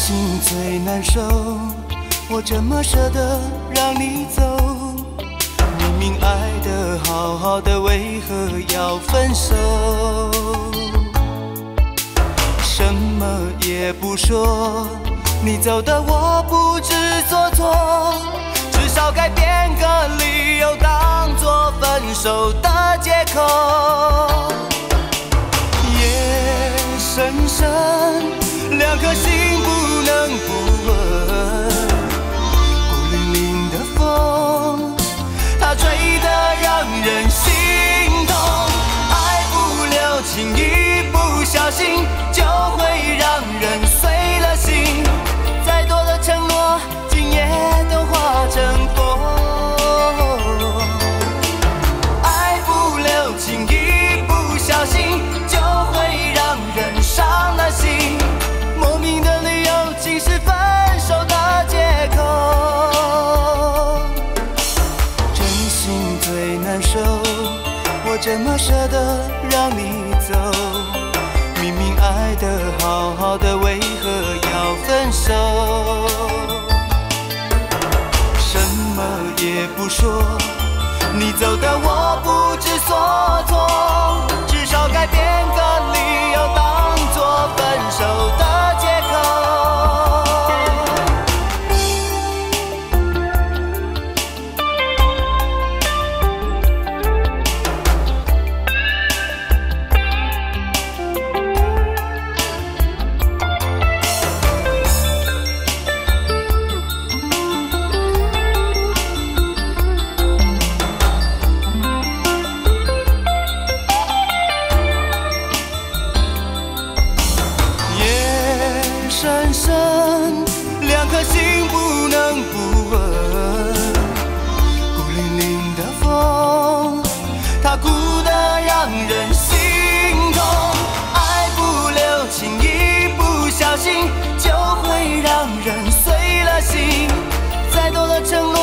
心最难受，我怎么舍得让你走？明明爱得好好的，为何要分手？什么也不说，你走的我不知所措，至少该编个理由当作分手的借口。夜深深，两颗心不能不稳，孤零零的风，它吹得让人心痛。爱不留情，一不小心就会让人碎了心。再多的承诺，今夜都化成风。爱不留情，一不小心就会让人伤了心。莫名的理由，竟是分手的借口。真心最难受，我怎么舍得让你走？明明爱得好好的，为何要分手？什么也不说，你走的我不知所措，至少该编个理由当作分手的借口。深深，两颗心不能不稳，孤零零的风，它哭得让人心痛。爱不留情，一不小心就会让人碎了心。再多的承诺，